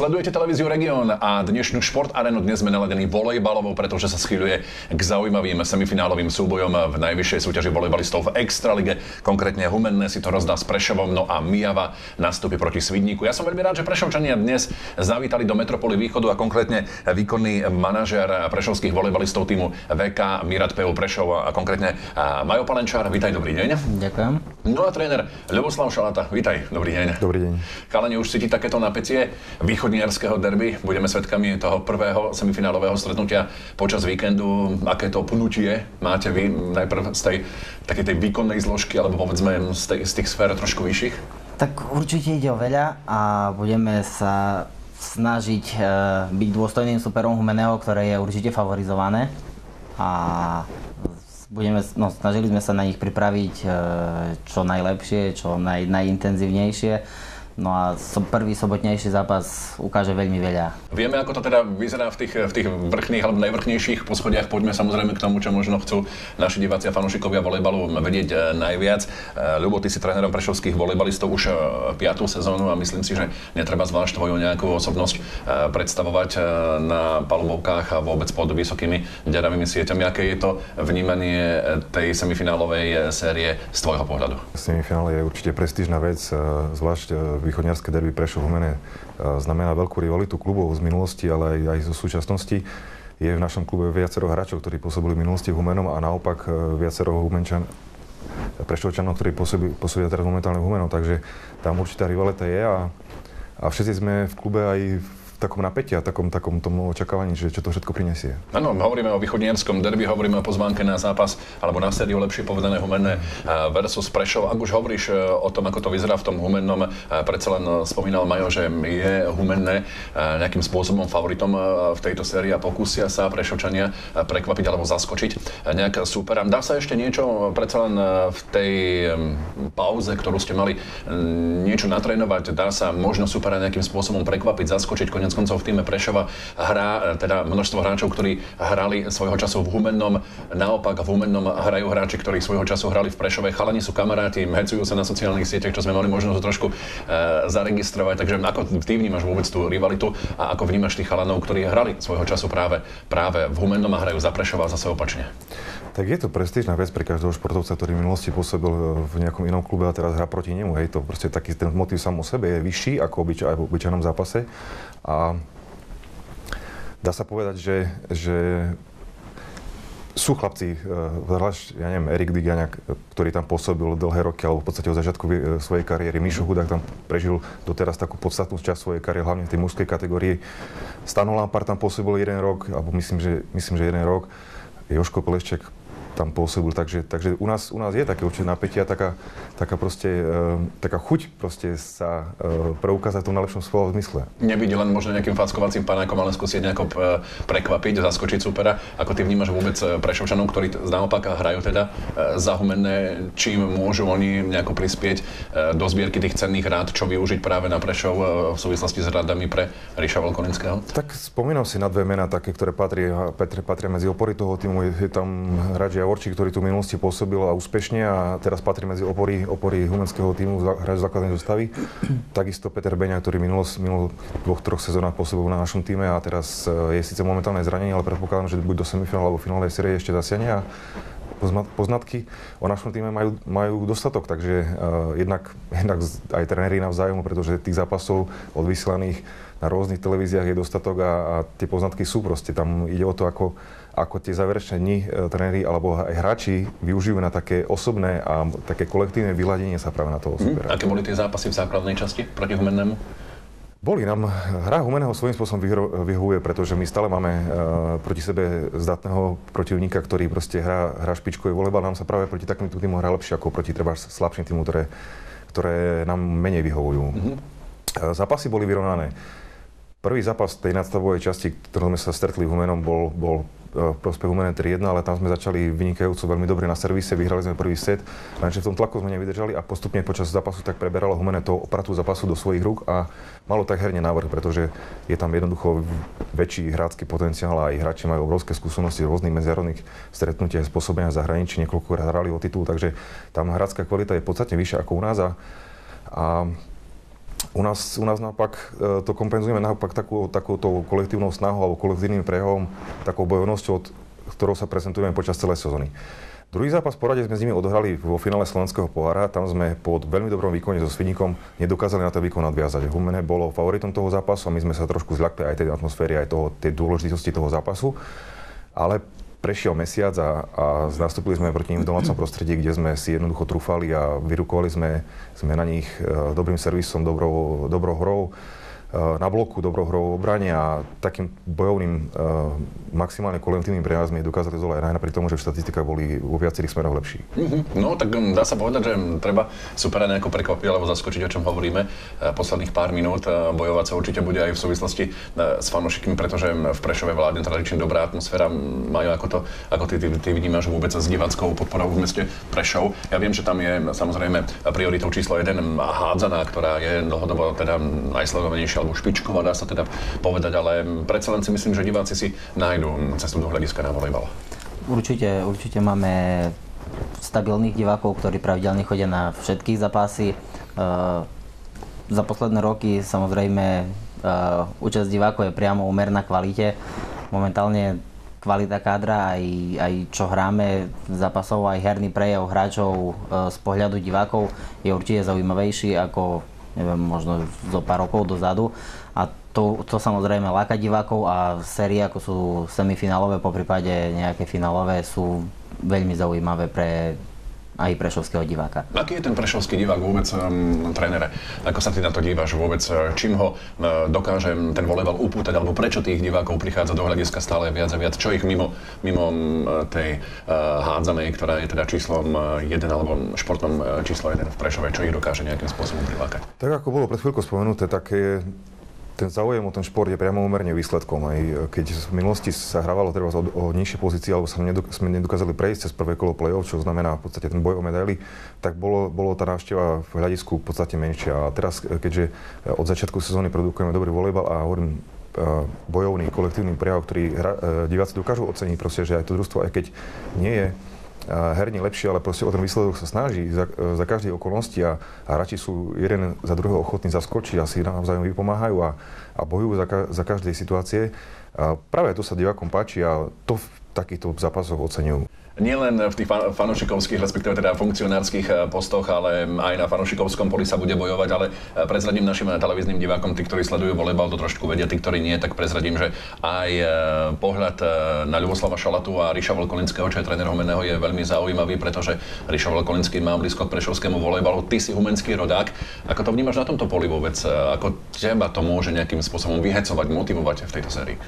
Sledujete televíziu Region a dnešnú Šport Arénu dnes sme naladení volejbalovou, pretože sa schýľuje k zaujímavým semifinálovým súbojom v najvyššej súťaži volejbalistov v Extralige. Konkrétne Humenné si to rozdá s Prešovom, no a Myjava nastúpi proti Svidníku. Ja som veľmi rád, že Prešovčania dnes zavítali do Metropoly Východu a konkrétne výkonný manažér prešovských volejbalistov týmu VK Mirat PU Prešov a konkrétne Majo Palenčár. Vítaj, dobrý deň. Ďakujem. No a tréner Ľuboslav Šalata. Vítaj, dobrý deň. Dobrý deň. Chalani, už cíti takéto napätie východniarského derby. Budeme svedkami toho prvého semifinálového stretnutia počas víkendu. Aké to pnutie máte vy najprv z tej takej tej výkonnej zložky, alebo povedzme z tých sfér trošku vyšších? Tak určite ide o veľa a budeme sa snažiť byť dôstojným superom Humenného, ktoré je určite favorizované. A snažili sme sa na nich pripraviť čo najlepšie, čo najintenzívnejšie. No a prvý sobotnejší zápas ukáže veľmi veľa. Vieme, ako to teda vyzerá v tých vrchných alebo najvrchnejších poschodiach. Poďme samozrejme k tomu, čo možno chcú naši diváci a fanúšikovia volejbalu vedieť najviac. Ľubo, ty si trénerom prešovských volejbalistov už 5. sezónu a myslím si, že netreba zvlášť tvoju nejakú osobnosť predstavovať na palubovkách a vôbec pod vysokými deravými sieťami. Aké je to vnímanie tej semifinálovej série z tvojho pohľadu? Semifinále je určite prestížna vec, zvlášť východniarske derby Prešov-Humenné znamená veľkú rivalitu klubov z minulosti, ale aj zo súčasnosti. Je v našom klube viacero hráčov, ktorí pôsobili v minulosti v Humennom a naopak viacero Prešovčanov, ktorí pôsobia teraz momentálne v Humennom. Takže tam určitá rivalita je a všetci sme v klube aj v takom napätí a takom tomu očakávaní, že čo to všetko prinesie. Áno, hovoríme o východniarskom derby, hovoríme o pozvánke na zápas, alebo na sériu, lepšie povedané, Humenné versus Prešov. Ak už hovoríš o tom, ako to vyzerá v tom Humennom, predsa len spomínal Majo, že je Humenné nejakým spôsobom favoritom v tejto sérii a pokúsia sa Prešovčania prekvapiť alebo zaskočiť nejak supera. Dá sa ešte niečo predsa len v tej pauze, ktorú ste mali, niečo natrénovať? Dá sa možno supera nejakým spôsobom prekvapiť, zaskočiť? Konec koncov v týme Prešova hrá teda množstvo hráčov, ktorí hrali svojho času v Humennom. Naopak v Humennom hrajú hráči, ktorí svojho času hrali v Prešove. Chalani sú kamaráti, hecujú sa na sociálnych sieťach, čo sme mali možnosť trošku zaregistrovať. Takže ako ty vnímaš vôbec tú rivalitu a ako vnímaš tých chalanov, ktorí hrali svojho času práve v Humennom a hrajú za Prešova a zase opačne? Tak je to prestížna vec pre každého športovca, ktorý v minulosti pôsobil v nejakom inom klube a teraz hrá proti nemu. Hej, to proste taký ten motív sám o sebe je vyšší ako v obyčajnom zápase. A dá sa povedať, že sú chlapci, ja neviem, Erik Digaňák, ktorý tam pôsobil dlhé roky, alebo v podstate od začiatku svojej kariéry. Mišo Hudák tam prežil doteraz takú podstatnú časť svojej kariéry, hlavne v tej mužskej kategórii. Stano Lampard tam pôsobil 1 rok, alebo myslím, že 1 rok. Jožko Pelešček tam pôsobil, takže u nás je také určite napätie a taká chuť proste sa preukázať v tom najlepšom slova zmysle. Nebyť len možno nejakým fackovacím panákom, ale skúsiť nejako prekvapiť, zaskočiť supera. Ako ty vnímaš vôbec Prešovčanov, ktorí naopak hrajú teda za Humenné, čím môžu oni nejako prispieť do zbierky tých cenných rád, čo využiť práve na Prešov v súvislosti s radami pre Ríša Volkoninského? Tak spomínam si na 2 mená také, ktoré patria medzi opory toho týmu. Je tam hráč Javorčík, ktorý tu v minulosti pôsobil a úspešne a teraz patrí medzi opory humenského týmu, hráč základnej zostavy. Takisto Peter Beňa, ktorý minul 2-3 sezónach pôsobil na našom týme a teraz je síce momentálne zranenie, ale predpokladám, že buď do semifinále alebo finálnej série ešte zasiahne a poznatky o našom týme majú dostatok, takže jednak aj tréneri navzájom, pretože tých zápasov odvysielaných na rôznych televíziách je dostatok a tie poznatky sú proste. Tam ide o to, ako tie záverečné dni tréneri alebo aj hráči využijú na také osobné a také kolektívne vyladenie sa práve na toho supera. Aké boli tie zápasy v základnej časti proti Humennému? Hra Humenného svojím spôsobom vyhovuje, pretože my stále máme proti sebe zdatného protivníka, ktorý proste hrá špičkový volejbal. Nám sa práve proti takýmto týmom hrá lepšie ako proti treba slabším týmom, ktoré nám menej vyhovujú. Zápasy boli vyrovnané. Prvý zápas tej nadstavovej časti, ktorom sme sa stretli v Humennom, bol v prospech Humenné 3-1, ale tam sme začali vynikajúco veľmi dobre na servise, vyhrali sme prvý set, lenže v tom tlaku sme nevydržali a postupne počas zápasu tak preberalo Humenné to opratu zápasu do svojich rúk a malo tak herne návrh, pretože je tam jednoducho väčší hrácky potenciál a aj hráči majú obrovské skúsenosti z rôznych medzinárodných stretnutí a spôsobenia v zahraničí, niekoľkokrát hrali o titul, takže tam hrácka kvalita je podstatne vyššia ako u nás a U nás naopak to kompenzujeme naopak takouto kolektívnou snahou alebo kolektívnym prehom, takou bojovnosťou, ktorou sa prezentujeme počas celej sezóny. Druhý zápas v porade sme s nimi odohrali vo finále Slovenského pohára. Tam sme po veľmi dobrom výkone so Svidníkom nedokázali na ten výkon nadviazať. Humene bolo favoritom toho zápasu a my sme sa trošku zľakli aj tej atmosféry, aj tej dôležitosti toho zápasu. Ale prešiel mesiac a nastúpili sme proti nim v domácom prostredí, kde sme si jednoducho trúfali a vyrukovali sme na nich dobrým servisom, dobrou hrou na bloku, dobrou hrou v obrane a takým bojovným maximálne kolektívnym prejazmi dokázali zdolať aj napriek tomu, že v štatistikách boli vo viacerých smeroch lepší. No tak dá sa povedať, že treba supera nejako prekvapiť alebo zaskočiť, o čom hovoríme. Posledných pár minút bojovať sa určite bude aj v súvislosti s fanúšikmi, pretože v Prešove vládne tradične dobrá atmosféra. Majú ako ty vidíš vôbec s diváckou podporou v meste Prešov. Ja viem, že tam je samozrejme prioritou číslo 1 hádzaná, ktorá je dlhodobo teda najsledovanejšia alebo špičková, dá sa teda povedať, ale predsa len si myslím, že diváci si nájdu cestu do hľadiska na volejbal. Určite máme stabilných divákov, ktorí pravidelne chodia na všetky zápasy. Za posledné roky samozrejme účasť divákov je priamo úmerná kvalite. Momentálne kvalita kádra, aj čo hráme zápasov, aj herný prejav hráčov z pohľadu divákov je určite zaujímavejší ako neviem, možno zo pár rokov dozadu. A to samozrejme láka divákov a série ako sú semifinálové, poprípade nejaké finálové sú veľmi zaujímavé pre aj prešovského diváka. Aký je ten prešovský divák vôbec, trénere? Ako sa ty na to dívaš vôbec? Čím ho dokáže ten volejbal upútať, alebo prečo tých divákov prichádza do hľadiska stále viac a viac? Čo ich mimo tej hádzanej, ktorá je teda číslom 1 alebo športnom číslo 1 v Prešove, čo ich dokáže nejakým spôsobom prilákať? Tak ako bolo pred chvíľkou spomenuté, tak ten záujem o ten šport je priamo úmerne výsledkom. Aj keď v minulosti sa hrávalo treba o nižšie pozície, alebo sme nedokázali prejsť cez prvé kolo play-off, čo znamená v podstate ten boj o medaily, tak bolo tá návšteva v hľadisku v podstate menšia. A teraz, keďže od začiatku sezóny produkujeme dobrý volejbal a hovorím bojovný, kolektívny prejav, ktorý diváci dokážu oceniť, proste, že aj to družstvo, aj keď nie je herne lepšie, ale proste o ten výsledok sa snaží za každej okolnosti a hráči sú jeden za druhého ochotní zaskočiť a si navzájom vypomáhajú a bojujú za každej situácie. A práve to sa divákom páči a to v takýchto zápasoch oceňujú. Nielen v tých fanúšikovských, respektíve teda funkcionárskych postoch, ale aj na fanúšikovskom poli sa bude bojovať, ale prezradím našim televíznym divákom, tí, ktorí sledujú volejbal, to trošku vedia, tí, ktorí nie, tak prezradím, že aj pohľad na Ľuboslava Šalatu a Ríša Volkolinského, čo je tréner Humenného, je veľmi zaujímavý, pretože Ríša Volkolinský má blízko k prešovskému volejbalu, ty si humenský rodák. Ako to vnímaš na tomto poli vôbec? Ako teba to môže nejakým spôsobom vyhecovať, motivovať v tejto sérii?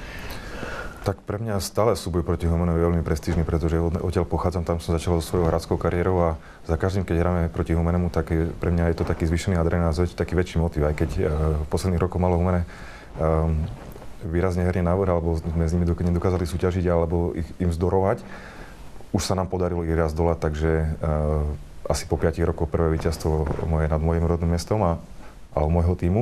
Tak pre mňa stále súboj proti Humenovi je veľmi prestížny, pretože odtiaľ pochádzam, tam som začal so svojou hráčskou kariérou a za každým, keď hráme proti Humenemu, tak pre mňa je to taký zvýšený adrenálin, taký väčší motiv, aj keď v posledných rokoch malo Humene výrazne herný návrh, alebo sme s nimi nedokázali súťažiť alebo im zdorovať. Už sa nám podarilo ich raz dolať, takže asi po 5 rokoch prvé víťazstvo moje nad mojím rodným mestom alebo môjho tímu.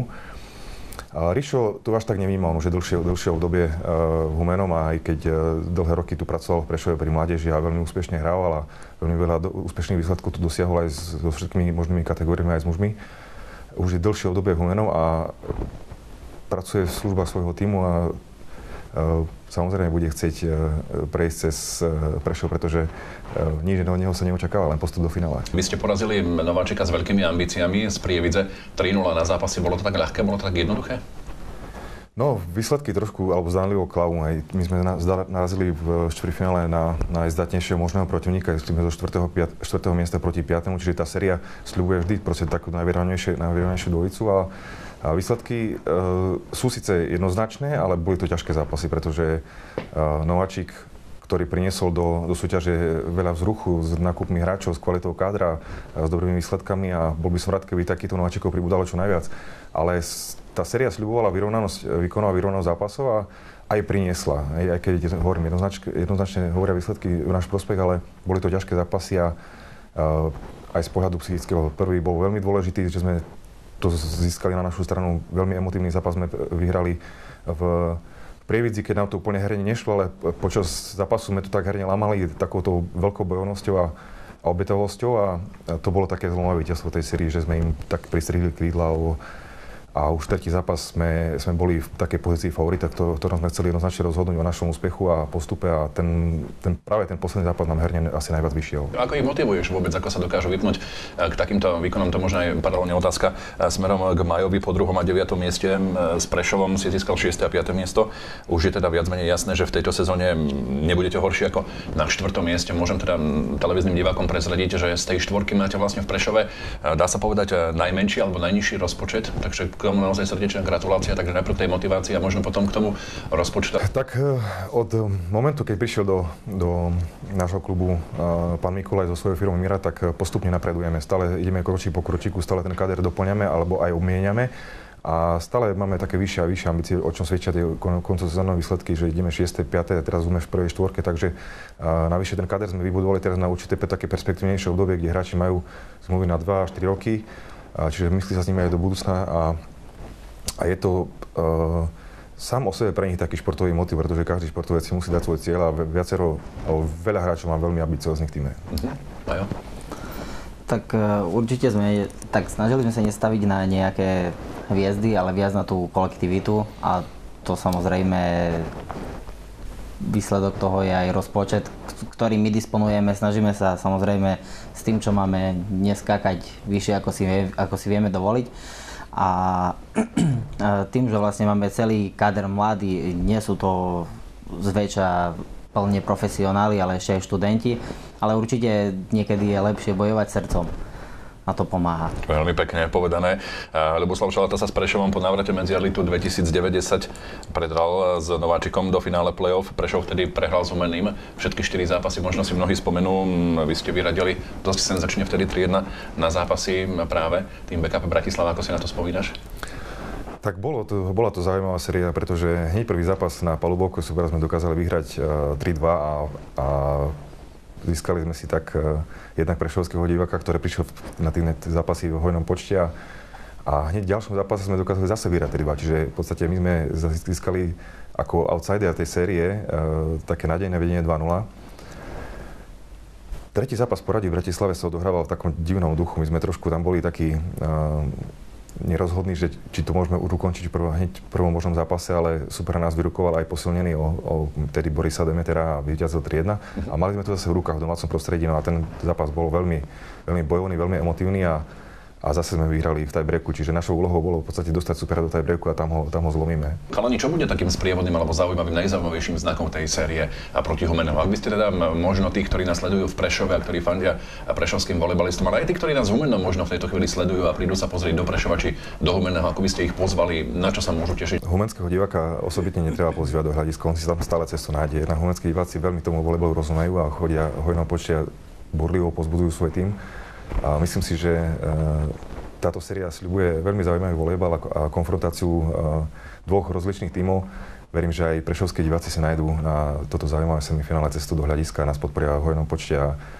Rišo tu až tak nevnímal, už je dlhšie obdobie v Humenom a aj keď dlhé roky tu pracoval v Prešove pri mládeži a veľmi úspešne hrával a veľmi veľa úspešných výsledkov tu dosiahol aj so všetkými možnými kategóriami, aj s mužmi. Už je dlhšie obdobie v Humenom a pracuje v službách svojho tímu a samozrejme bude chcieť prejsť cez Prešov, pretože nič od neho sa neočakáva, len postup do finále. Vy ste porazili nováčika s veľkými ambíciami z Prievidze 3-0 na zápasy. Bolo to tak ľahké, bolo to tak jednoduché? No, výsledky trošku, alebo zdánlivo klavu. Aj my sme narazili v štvrťfinále na najzdatnejšieho možného protivníka, sme zo 4. miesta proti 5., čiže tá séria sľubuje vždy proste takú najvyrovnanejšiu dvojicu a výsledky sú síce jednoznačné, ale boli to ťažké zápasy, pretože nováčik, ktorý priniesol do súťaže veľa vzruchu s nákupmi hráčov, s kvalitou kádra, s dobrými výsledkami a bol by som rád, keby takýchto nováčikov pribúdalo čo najviac. Ale tá séria sľubovala výkonná vyrovnanosť zápasov a aj priniesla. Aj keď hovorím, jednoznačne hovoria výsledky v náš prospech, ale boli to ťažké zápasy a aj z pohľadu psychického. Prvý bol veľmi dôležitý, že sme to získali na našu stranu. Veľmi emotívny zápas sme vyhrali v Prievidzi, keď nám to úplne herne nešlo, ale počas zápasu sme to tak herne lámali takouto veľkou bojovnosťou a obetavosťou a to bolo také zlomové víťazstvo tej série, že sme im tak pristrihli krídla A už tretí zápas sme boli v takej pozícii favorita, ktorom sme chceli jednoznačne rozhodnúť o našom úspechu a postupe a práve ten posledný zápas nám herne asi najviac vyšiel. Ako ich motivuješ vôbec, ako sa dokážu vypnúť k takýmto výkonom? To možno aj paralelne otázka smerom k Majovi po 2. a 9. mieste. S Prešovom si získal 6. a 5. miesto. Už je teda viac menej jasné, že v tejto sezóne nebudete horší ako na 4. mieste. Môžem teda televíznym divákom prezradiť, že z tej štvorky máte vlastne v Prešove, dá sa povedať, najmenší alebo najnižší rozpočet. Takže k tomu naozaj srdečná gratulácia, takže najprv tej motivácii a možno potom k tomu rozpočtu. Tak od momentu, keď prišiel do nášho klubu pán Mikulaj so svojou firmou Mira, tak postupne napredujeme. Stále ideme kročík po kročíku, stále ten kader doplňame alebo aj obmieniame. A stále máme také vyššie a vyššie ambície, o čom svedčia tie koncosezónne výsledky, že ideme 6., 5. a teraz sme v prvej štvorke, takže navyše ten kader sme vybudovali teraz na určité také perspektívnejšie obdobie, kde hráči majú zmluvy na 2 až 4 roky, čiže myslí sa s nimi aj do budúcna a je to sám o sebe pre nich taký športový motiv, pretože každý športovec si musí dať svoj cieľ a veľa hráčov má veľmi ambicióznych týme. Majo? Tak určite snažili sme sa nestaviť na nejaké hviezdy, ale viac na tú kolektivitu a to samozrejme výsledok toho je aj rozpočet, ktorým my disponujeme. Snažíme sa samozrejme s tým, čo máme, neskákať vyššie, ako si vieme dovoliť. A tým, že vlastne máme celý kader mladý, nie sú to zväčša plne profesionáli, ale ešte aj študenti, ale určite niekedy je lepšie bojovať srdcom. A to pomáha. Veľmi pekne povedané. Ľuboslav Šalata sa s Prešovom po návrate medzi elitu 2090 predhral s Nováčikom do finále play-off. Prešov vtedy prehral s Humenným. Všetky 4 zápasy možno si mnohí spomenú. Vy ste vyradili dosť senzačne vtedy 3-1 na zápasy práve tým BKP Bratislava. Ako si na to spomínaš? Tak bola to zaujímavá séria, pretože hneď prvý zápas na Palubovku Super sme dokázali vyhrať 3-2 a získali sme si tak jednak prešovského diváka, ktorý prišiel na tie zápasy v hojnom počte a hneď v ďalšom zápase sme dokázali zase vyhrať 3-2. Čiže v podstate my sme získali ako outsider tej série také nádejné vedenie 2-0. Tretí zápas poradí v Bratislave sa odohrával v takom divnom duchu. My sme trošku tam boli takí nerozhodní, že či to môžeme ukončiť hneď v prvom možnom zápase, ale Super nás vyrukoval aj posilnený o tedy Borisa Demetera a vyťazil 3-1. A mali sme to zase v rukách v domácom prostredí, no a ten zápas bol veľmi, veľmi bojovný, veľmi emotívny a zase sme vyhrali v tiebreaku, čiže našou úlohou bolo v podstate dostať Supera do tiebreaku a tam ho zlomíme. Chalani, čo bude takým sprievodným alebo zaujímavým, najzaujímavejším znakom tej série a proti Humennému? Ak by ste teda možno tých, ktorí nás sledujú v Prešove a ktorí fandia prešovským volejbalistom, ale aj tí, ktorí nás v Humennom možno v tejto chvíli sledujú a prídu sa pozrieť do Prešova či do Humenného, ako by ste ich pozvali, na čo sa môžu tešiť? Humenského diváka osobitne netreba pozývať do hľadiska, on si tam stále cestu nájde. Na humenskí diváci veľmi tomu volejbalu rozumejú a chodia hojnou počte burlivo pozbudujú svoj tím. A myslím si, že táto séria sľubuje veľmi zaujímavý volejbal a konfrontáciu dvoch rozličných tímov. Verím, že aj prešovskí diváci sa nájdú na toto zaujímavé semifinále cestu do hľadiska, nás podporia v hojnom počte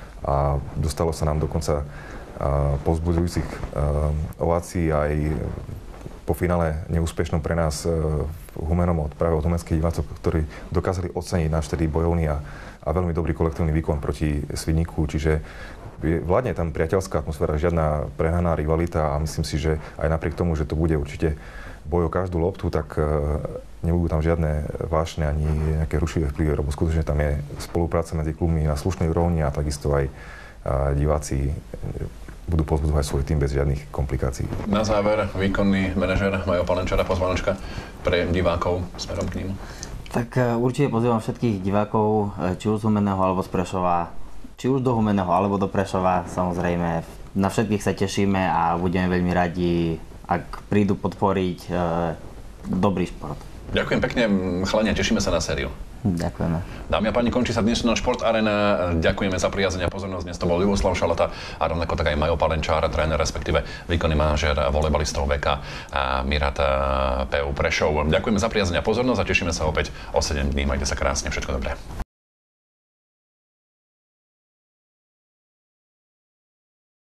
a dostalo sa nám dokonca povzbudzujúcich ovácií aj po finále neúspešnom pre nás v Humennom práve od humenských divácov, ktorí dokázali oceniť náš tedy bojovný a veľmi dobrý kolektívny výkon proti Svidníku, čiže vládne tam priateľská atmosféra, žiadna prehnaná rivalita a myslím si, že aj napriek tomu, že to bude určite boj o každú loptu, tak nebudú tam žiadne vášne ani nejaké rušivé vplyvy, lebo skutočne tam je spolupráca medzi klubmi na slušnej úrovni a takisto aj diváci budú pozbudzovať svoj tým bez žiadnych komplikácií. Na záver, výkonný manažer Majo Palenčara, pozvanočka pre divákov smerom k ním. Tak určite pozývam všetkých divákov, či už z Humenného alebo z Prešova, či už do Humenného alebo do Prešova. Samozrejme, na všetkých sa tešíme a budeme veľmi radi, ak prídu podporiť dobrý šport. Ďakujem pekne, chalania, tešíme sa na sériu. Ďakujeme. Dámy a páni, končí sa dnešná Šport Arena. Ďakujeme za priazeň a pozornosť. Dnes to bol Ľuboslav Šalata a rovnako tak aj Majo Palenčár, tréner, respektíve výkonný manažér volejbalistov VK a Mirat PU Prešov. Ďakujeme za priazeň a pozornosť a tešíme sa opäť o 7 dní. Majte sa krásne, všetko dobré.